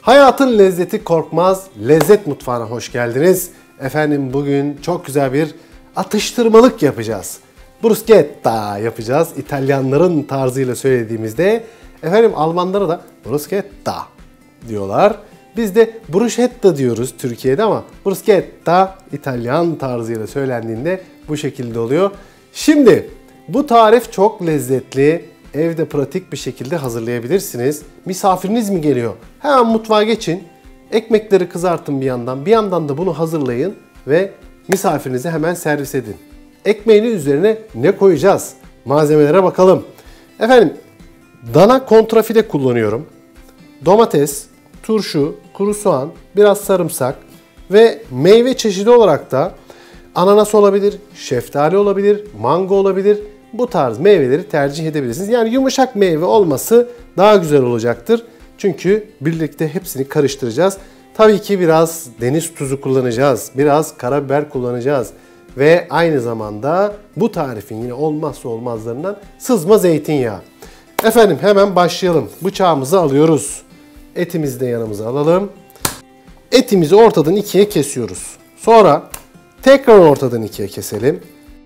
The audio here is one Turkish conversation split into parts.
Hayatın lezzeti korkmaz, lezzet mutfağına hoş geldiniz. Efendim bugün çok güzel bir atıştırmalık yapacağız. Bruschetta yapacağız. İtalyanların tarzıyla söylediğimizde, efendim Almanlara da bruschetta diyorlar. Biz de bruschetta diyoruz Türkiye'de ama bruschetta İtalyan tarzıyla söylendiğinde bu şekilde oluyor. Şimdi bu tarif çok lezzetli. Evde pratik bir şekilde hazırlayabilirsiniz. Misafiriniz mi geliyor? Hemen mutfağa geçin. Ekmekleri kızartın bir yandan da bunu hazırlayın ve misafirinize hemen servis edin. Ekmeğin üzerine ne koyacağız? Malzemelere bakalım. Efendim, dana kontrafile kullanıyorum. Domates, turşu, kuru soğan, biraz sarımsak ve meyve çeşidi olarak da ananas olabilir, şeftali olabilir, mango olabilir. Bu tarz meyveleri tercih edebilirsiniz. Yani yumuşak meyve olması daha güzel olacaktır. Çünkü birlikte hepsini karıştıracağız. Tabii ki biraz deniz tuzu kullanacağız. Biraz karabiber kullanacağız. Ve aynı zamanda bu tarifin yine olmazsa olmazlarından sızma zeytinyağı. Efendim hemen başlayalım. Bıçağımızı alıyoruz. Etimizi de yanımıza alalım. Etimizi ortadan ikiye kesiyoruz. Sonra tekrar ortadan ikiye keselim.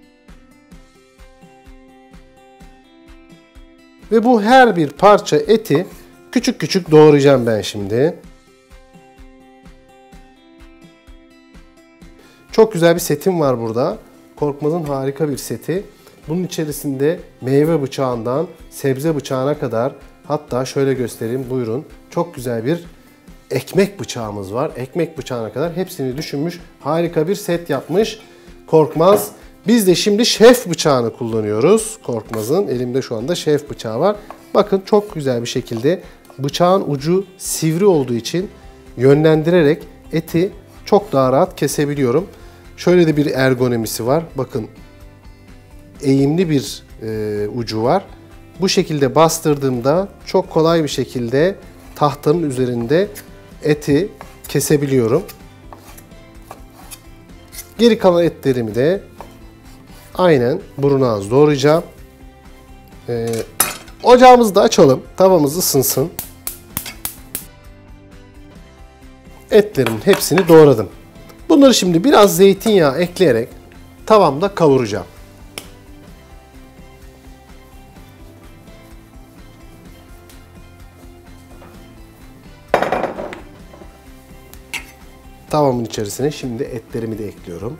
Ve bu her bir parça eti küçük küçük doğrayacağım ben şimdi. Çok güzel bir setim var burada. Korkmaz'ın harika bir seti. Bunun içerisinde meyve bıçağından sebze bıçağına kadar, hatta şöyle göstereyim, buyurun. Çok güzel bir ekmek bıçağımız var. Ekmek bıçağına kadar hepsini düşünmüş. Harika bir set yapmış Korkmaz. Biz de şimdi şef bıçağını kullanıyoruz. Korkmaz'ın elimde şu anda şef bıçağı var. Bakın çok güzel bir şekilde bıçağın ucu sivri olduğu için yönlendirerek eti çok daha rahat kesebiliyorum. Şöyle de bir ergonomisi var. Bakın eğimli bir ucu var. Bu şekilde bastırdığımda çok kolay bir şekilde tahtanın üzerinde eti kesebiliyorum. Geri kalan etlerimi de aynen burun ağız doğrayacağım. Ocağımızı da açalım. Tavamız ısınsın. Etlerimin hepsini doğradım. Bunları şimdi biraz zeytinyağı ekleyerek tavamda kavuracağım. Tavamın içerisine şimdi etlerimi de ekliyorum.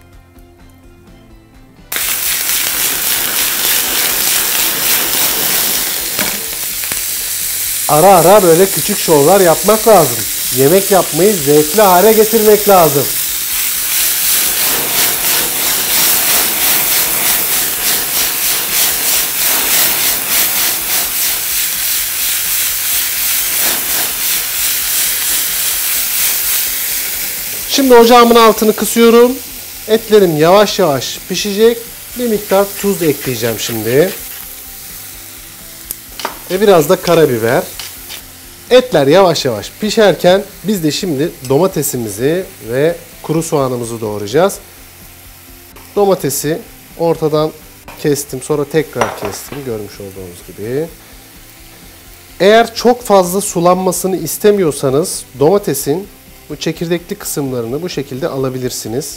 Ara ara böyle küçük şovlar yapmak lazım. Yemek yapmayı zevkli hale getirmek lazım. Şimdi ocağımın altını kısıyorum. Etlerim yavaş yavaş pişecek. Bir miktar tuz ekleyeceğim şimdi. Ve biraz da karabiber. Etler yavaş yavaş pişerken biz de şimdi domatesimizi ve kuru soğanımızı doğrayacağız. Domatesi ortadan kestim, sonra tekrar kestim görmüş olduğunuz gibi. Eğer çok fazla sulanmasını istemiyorsanız domatesin bu çekirdekli kısımlarını bu şekilde alabilirsiniz.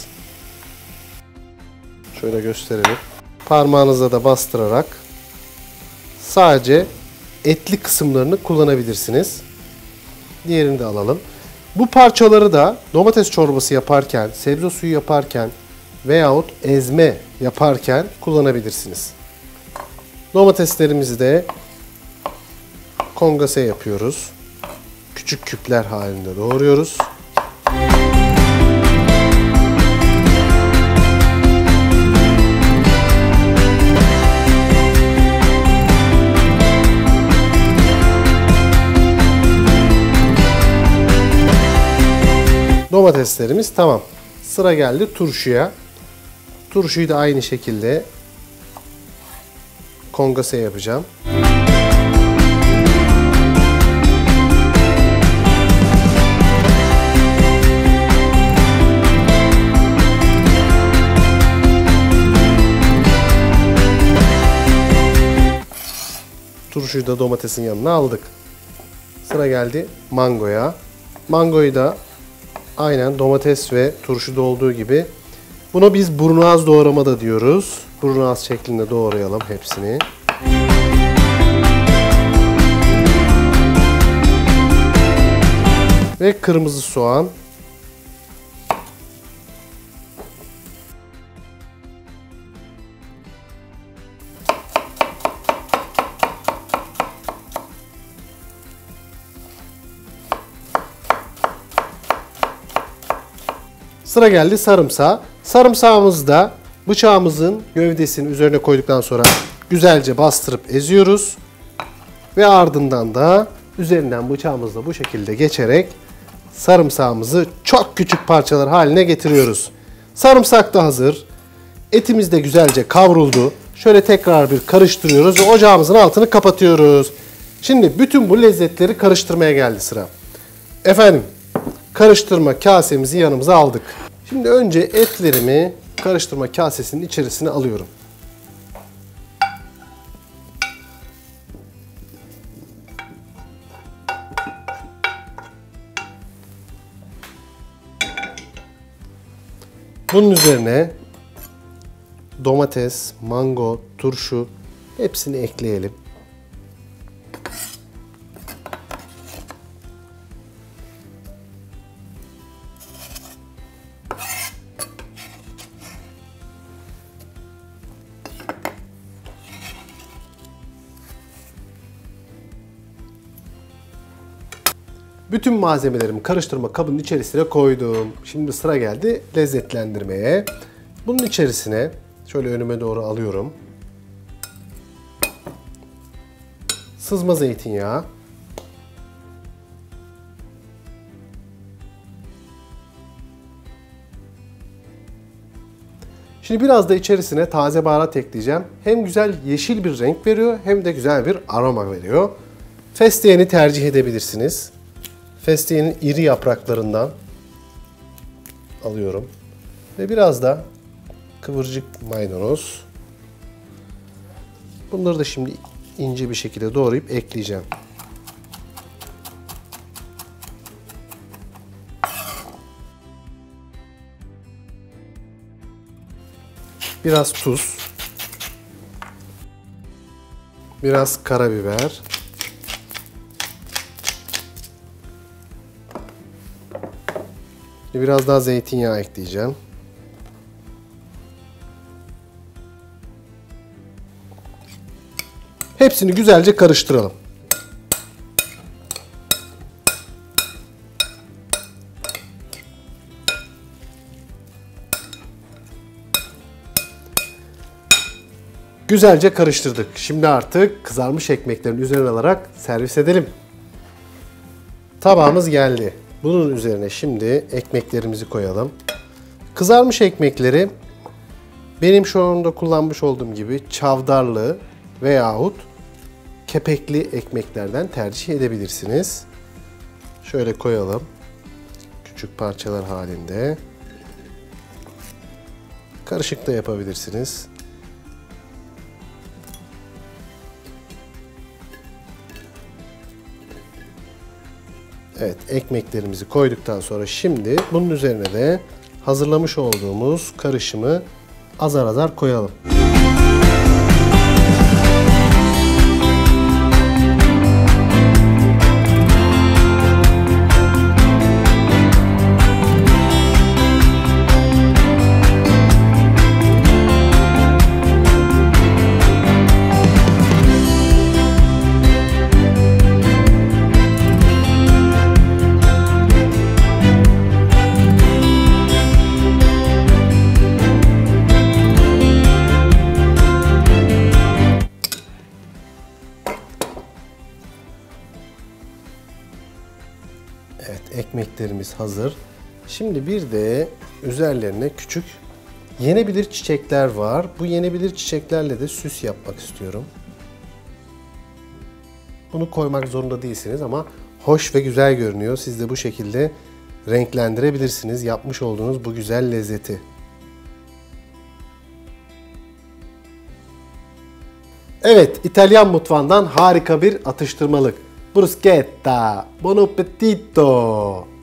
Şöyle gösterelim. Parmağınızla da bastırarak sadece etli kısımlarını kullanabilirsiniz. Diğerini de alalım. Bu parçaları da domates çorbası yaparken, sebze suyu yaparken veyahut ezme yaparken kullanabilirsiniz. Domateslerimizi de kongase yapıyoruz. Küçük küpler halinde doğruyoruz. Domateslerimiz tamam. Sıra geldi turşuya. Turşuyu da aynı şekilde kongase yapacağım. Turşuyu da domatesin yanına aldık. Sıra geldi mangoya. Mangoyu da aynen domates ve turşuda olduğu gibi. Buna biz burnuaz doğrama da diyoruz. Burnuaz şeklinde doğrayalım hepsini. Ve kırmızı soğan. Sıra geldi sarımsağa. Sarımsağımızı da bıçağımızın gövdesinin üzerine koyduktan sonra güzelce bastırıp eziyoruz. Ve ardından da üzerinden bıçağımızla bu şekilde geçerek sarımsağımızı çok küçük parçalar haline getiriyoruz. Sarımsak da hazır. Etimiz de güzelce kavruldu. Şöyle tekrar bir karıştırıyoruz ve ocağımızın altını kapatıyoruz. Şimdi bütün bu lezzetleri karıştırmaya geldi sıra. Efendim, karıştırma kasemizi yanımıza aldık. Şimdi önce etlerimi karıştırma kasesinin içerisine alıyorum. Bunun üzerine domates, mango, turşu hepsini ekleyelim. Bütün malzemelerimi karıştırma kabının içerisine koydum. Şimdi sıra geldi lezzetlendirmeye. Bunun içerisine şöyle önüme doğru alıyorum. Sızma zeytinyağı. Şimdi biraz da içerisine taze baharat ekleyeceğim. Hem güzel yeşil bir renk veriyor hem de güzel bir aroma veriyor. Fesleğeni tercih edebilirsiniz. Fesleğenin iri yapraklarından alıyorum. Ve biraz da kıvırcık maydanoz. Bunları da şimdi ince bir şekilde doğrayıp ekleyeceğim. Biraz tuz. Biraz karabiber. Biraz daha zeytinyağı ekleyeceğim. Hepsini güzelce karıştıralım. Güzelce karıştırdık. Şimdi artık kızarmış ekmeklerin üzerine alarak servis edelim. Tabağımız geldi. Bunun üzerine şimdi ekmeklerimizi koyalım. Kızarmış ekmekleri benim şu anda kullanmış olduğum gibi çavdarlı veyahut kepekli ekmeklerden tercih edebilirsiniz. Şöyle koyalım. Küçük parçalar halinde. Karışık da yapabilirsiniz. Evet, ekmeklerimizi koyduktan sonra şimdi bunun üzerine de hazırlamış olduğumuz karışımı azar azar koyalım. Evet, ekmeklerimiz hazır. Şimdi bir de üzerlerine küçük yenebilir çiçekler var. Bu yenebilir çiçeklerle de süs yapmak istiyorum. Bunu koymak zorunda değilsiniz ama hoş ve güzel görünüyor. Siz de bu şekilde renklendirebilirsiniz yapmış olduğunuz bu güzel lezzeti. Evet, İtalyan mutfağından harika bir atıştırmalık. Bruschetta, buon appetito!